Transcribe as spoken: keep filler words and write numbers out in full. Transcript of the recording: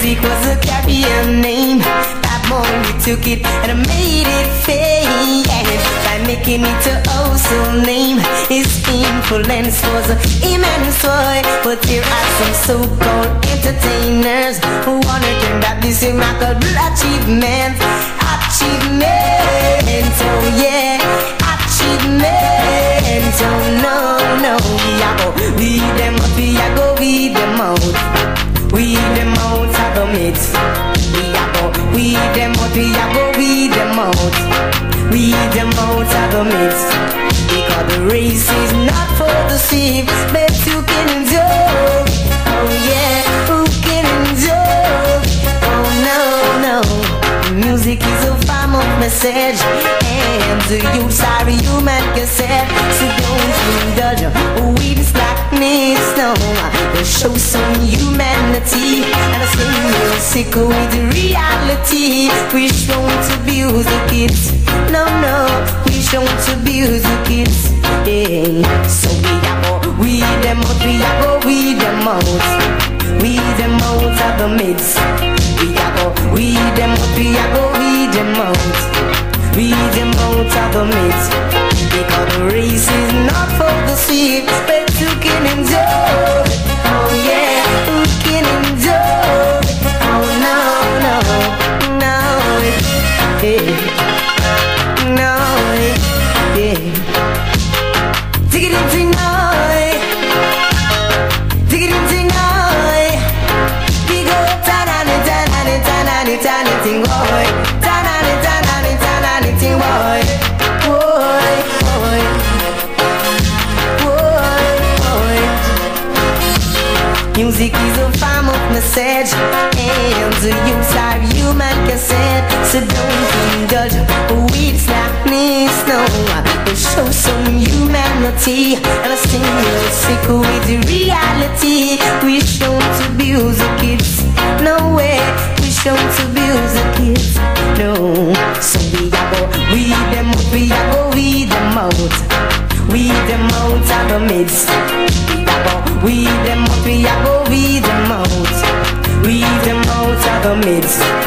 music was a carrier name. That money took it and made it famous by making it a household name. His influence was immense, boy. But there are some so-called entertainers who wanna turn back this remarkable achievement. Achievement, oh yeah, achievement, oh no, no. We a go weed them out, we a go weed them out. Weed them out of the midst. We a go weed them out, we a go weed them out. Weed them out of the midst. Because the race is not for the swift, but you can endure. Oh yeah, who can endure? Oh no, no. Music is a form of message, and the youths are human cassette. So don't indulge with slackness, no. We'll show some humanity and stay real sick with reality. We don't abuse the kids, no, no. We don't abuse the kids, yeah. So we a go weed them out, we a go weed them out. Weed them out of the midst. We a go weed them out, we a go weed them out. Weed them out of the midst. Because the race is not for the swift, but you can endure. Oh yeah, you can endure. Oh no, no, no, yeah, no, yeah. Dig it into night, dig it into night. We go ta-na-ni, ta-na-ni, ta-na-ni, ta-na-ni, boy. Ta-na-ni, ta-na-ni, ta-na-ni, boy. Boy, boy, boy, boy. Music is a form of message, and the youths are human cassette. So don't indulge with slackness, no. We'll show some humanity and stay real sick with reality. We don't abuse the kids, no way. We don't abuse the kids, no. So we a go weed them out, we a go weed them out. Weed them out of the midst. We a go weed them out, we a go weed them out. Weed them out of the midst.